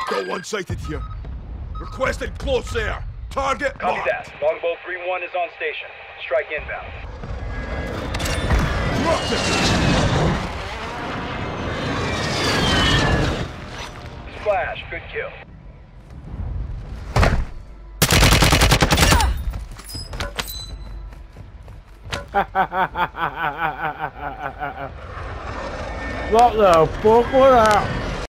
Got one sighted here. Requesting close air. Target Copy marked. that. Longbow 3-1 is on station. Strike inbound. Dropped it. Splash. Good kill. What the fuck was that?